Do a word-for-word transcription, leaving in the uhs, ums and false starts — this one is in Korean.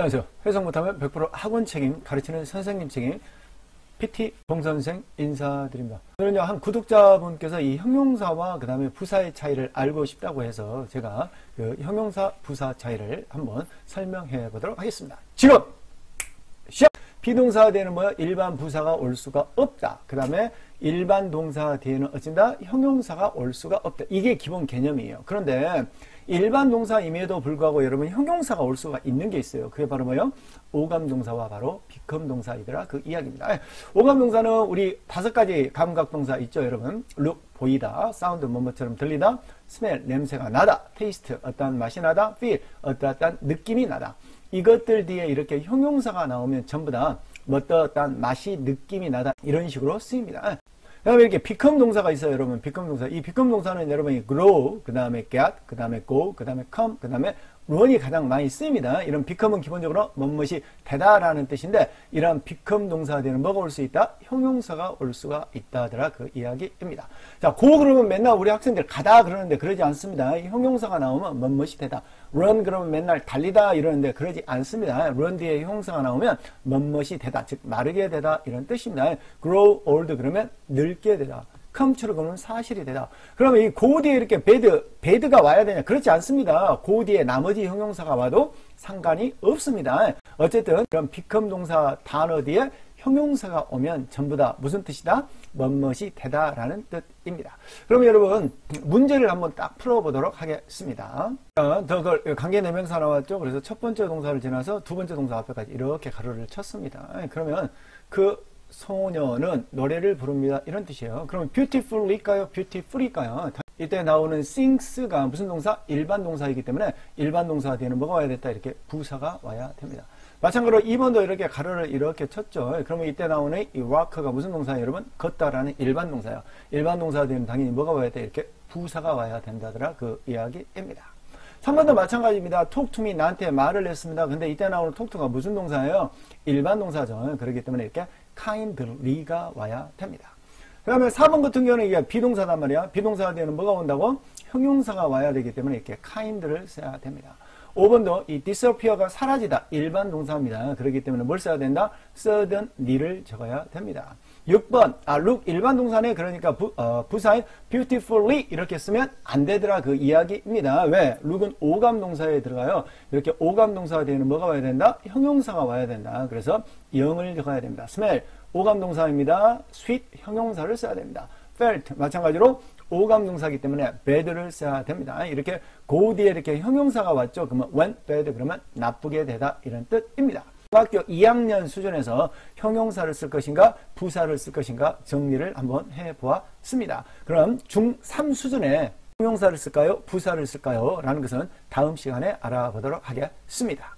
안녕하세요. 해석 못하면 백 퍼센트 학원 책임, 가르치는 선생님 책임 피티 봉선생 인사드립니다. 오늘은요, 한 구독자분께서 이 형용사와 그 다음에 부사의 차이를 알고 싶다고 해서 제가 그 형용사 부사 차이를 한번 설명해 보도록 하겠습니다. 지금 시작! 비동사 뒤에는 뭐야? 일반 부사가 올 수가 없다. 그 다음에 일반 동사 뒤에는 어쩐다? 형용사가 올 수가 없다. 이게 기본 개념이에요. 그런데 일반 동사임에도 불구하고 여러분 형용사가 올 수가 있는 게 있어요. 그게 바로 뭐예요? 오감동사와 바로 비컴동사이더라 그 이야기입니다. 오감동사는 우리 다섯 가지 감각동사 있죠, 여러분. look, 보이다, 사운드, 뭐뭐처럼 들리다, smell, 냄새가 나다, taste, 어떠한 맛이 나다, feel, 어떠한 느낌이 나다. 이것들 뒤에 이렇게 형용사가 나오면 전부 다 어떠한 맛이, 느낌이 나다 이런 식으로 쓰입니다. 그 다음에 이렇게 become 동사가 있어요, 여러분. become 동사. 이 become 동사는 여러분이 grow, 그 다음에 get, 그 다음에 go, 그 다음에 come, 그 다음에 run이 가장 많이 쓰입니다. 이런 become은 기본적으로 뭐뭇이 되다라는 뜻인데, 이런 become 동사 뒤에는 뭐가 올 수 있다? 형용사가 올 수가 있다더라 그 이야기입니다. 자, go 그러면 맨날 우리 학생들 가다 그러는데 그러지 않습니다. 이 형용사가 나오면 뭐뭇이 되다. run 그러면 맨날 달리다 이러는데 그러지 않습니다. run 뒤에 형용사가 나오면 뭐뭇이 되다, 즉 마르게 되다 이런 뜻입니다. grow old 그러면 늙게 되다. come true 그러면 사실이 되다. 그러면 이 go 뒤에 이렇게 bad, bad가 와야 되냐? 그렇지 않습니다. go 뒤에 나머지 형용사가 와도 상관이 없습니다. 어쨌든 그럼 become 동사 단어 뒤에 형용사가 오면 전부 다 무슨 뜻이다? 뭐뭇이 되다라는 뜻입니다. 그러면 여러분 문제를 한번 딱 풀어보도록 하겠습니다. 더 관계대명사 나왔죠. 그래서 첫 번째 동사를 지나서 두 번째 동사 앞에까지 이렇게 가로를 쳤습니다. 그러면 그 소녀는 노래를 부릅니다. 이런 뜻이에요. 그러면 beautiful일까요? beautiful일까요? 이때 나오는 sings가 무슨 동사? 일반 동사이기 때문에 일반 동사 뒤에는 뭐가 와야 됐다? 이렇게 부사가 와야 됩니다. 마찬가지로 이 번도 이렇게 가로를 이렇게 쳤죠. 그러면 이때 나오는 이 walk가 무슨 동사예요, 여러분? 걷다라는 일반 동사예요. 일반 동사 뒤에는 당연히 뭐가 와야 돼? 이렇게 부사가 와야 된다더라 그 이야기입니다. 삼 번도 마찬가지입니다. talk to me, 나한테 말을 했습니다. 근데 이때 나오는 talk to가 무슨 동사예요? 일반 동사죠. 그렇기 때문에 이렇게 kindly가 와야 됩니다. 그 다음에 사 번 같은 경우는 이게 비동사단 말이야. 비동사가 되는 뭐가 온다고? 형용사가 와야 되기 때문에 이렇게 kind를 써야 됩니다. 오 번도 이 disappear가 사라지다. 일반 동사입니다. 그렇기 때문에 뭘 써야 된다? suddenly를 적어야 됩니다. 육 번, 아, look 일반 동사네. 그러니까 부, 어, 부사인 beautifully 이렇게 쓰면 안 되더라 그 이야기입니다. 왜? look은 오감 동사에 들어가요. 이렇게 오감 동사가 되는 뭐가 와야 된다? 형용사가 와야 된다. 그래서 영을 적어야 됩니다. smell 오감 동사입니다. sweet 형용사를 써야 됩니다. felt 마찬가지로 오감 동사이기 때문에 bad를 써야 됩니다. 이렇게 go 뒤에 이렇게 형용사가 왔죠. 그러면 went bad 그러면 나쁘게 되다 이런 뜻입니다. 중학교 이 학년 수준에서 형용사를 쓸 것인가 부사를 쓸 것인가 정리를 한번 해보았습니다. 그럼 중삼 수준에 형용사를 쓸까요? 부사를 쓸까요? 라는 것은 다음 시간에 알아보도록 하겠습니다.